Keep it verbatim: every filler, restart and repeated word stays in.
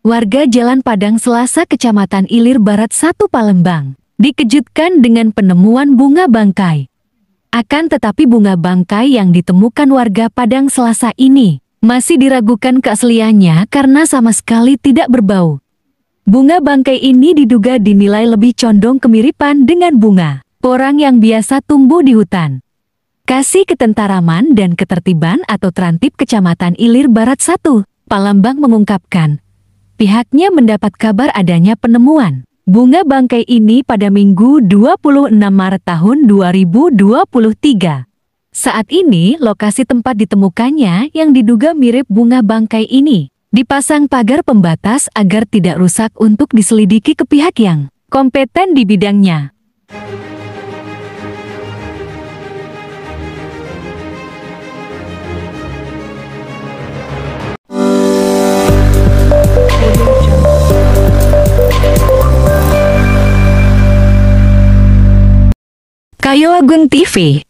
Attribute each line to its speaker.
Speaker 1: Warga Jalan Padang Selasa, Kecamatan Ilir Barat satu, Palembang, dikejutkan dengan penemuan bunga bangkai. Akan tetapi bunga bangkai yang ditemukan warga Padang Selasa ini masih diragukan keasliannya karena sama sekali tidak berbau. Bunga bangkai ini diduga dinilai lebih condong kemiripan dengan bunga porang yang biasa tumbuh di hutan. Kasih Ketentaraman dan Ketertiban atau Trantib Kecamatan Ilir Barat satu, Palembang mengungkapkan, pihaknya mendapat kabar adanya penemuan bunga bangkai ini pada Minggu dua puluh enam Maret tahun dua ribu dua puluh tiga. Saat ini lokasi tempat ditemukannya yang diduga mirip bunga bangkai ini dipasang pagar pembatas agar tidak rusak untuk diselidiki ke pihak yang kompeten di bidangnya. Kayo Agung T V.